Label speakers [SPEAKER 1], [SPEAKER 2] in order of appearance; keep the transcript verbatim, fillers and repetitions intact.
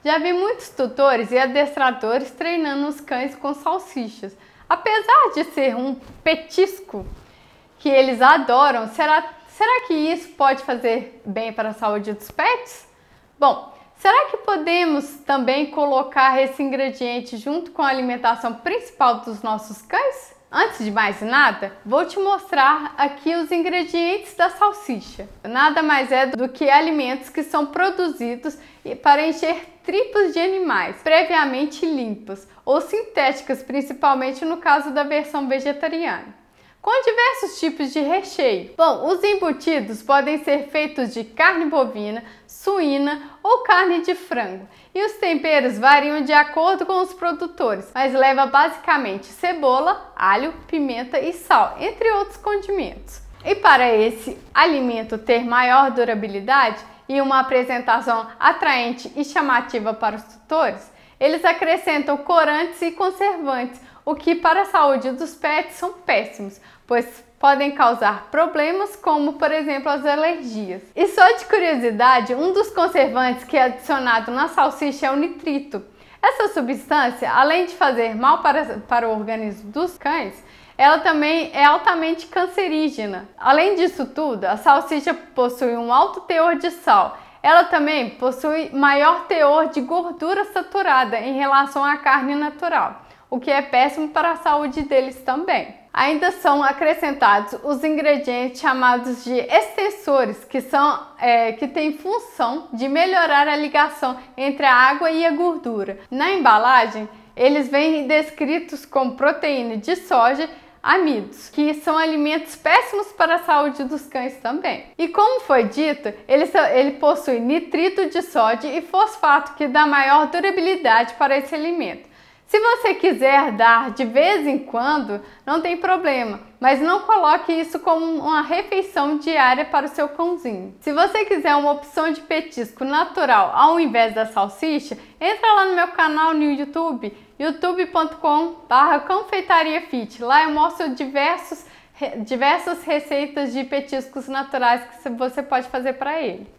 [SPEAKER 1] Já vi muitos tutores e adestradores treinando os cães com salsichas. Apesar de ser um petisco que eles adoram, será, será que isso pode fazer bem para a saúde dos pets? Bom, será que podemos também colocar esse ingrediente junto com a alimentação principal dos nossos cães? Antes de mais nada, vou te mostrar aqui os ingredientes da salsicha. Nada mais é do que alimentos que são produzidos para encher tripas de animais, previamente limpos ou sintéticas, principalmente no caso da versão vegetariana, com diversos tipos de recheio. Bom, os embutidos podem ser feitos de carne bovina, suína ou carne de frango, e os temperos variam de acordo com os produtores, mas leva basicamente cebola, alho, pimenta e sal, entre outros condimentos. E para esse alimento ter maior durabilidade e uma apresentação atraente e chamativa para os tutores, eles acrescentam corantes e conservantes, o que para a saúde dos pets são péssimos, pois podem causar problemas como, por exemplo, as alergias. E só de curiosidade, um dos conservantes que é adicionado na salsicha é o nitrito. Essa substância, além de fazer mal para, para o organismo dos cães, ela também é altamente cancerígena. Além disso tudo, a salsicha possui um alto teor de sal. Ela também possui maior teor de gordura saturada em relação à carne natural, o que é péssimo para a saúde deles também. Ainda são acrescentados os ingredientes chamados de extensores, que, são, é, que têm função de melhorar a ligação entre a água e a gordura. Na embalagem, eles vêm descritos como proteína de soja, amidos, que são alimentos péssimos para a saúde dos cães também. E como foi dito, ele, ele possui nitrito de sódio e fosfato, que dá maior durabilidade para esse alimento. Se você quiser dar de vez em quando, não tem problema, mas não coloque isso como uma refeição diária para o seu cãozinho. Se você quiser uma opção de petisco natural ao invés da salsicha, entra lá no meu canal no YouTube, youtube ponto com barra confeitaria fit. Lá eu mostro diversos, diversas receitas de petiscos naturais que você pode fazer para ele.